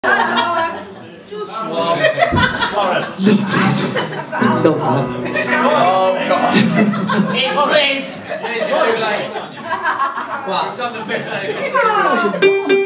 Just one. Warren. No, please. No, Warren. Oh, God. It's Liz. Liz, you're too late. What? We've done the 15.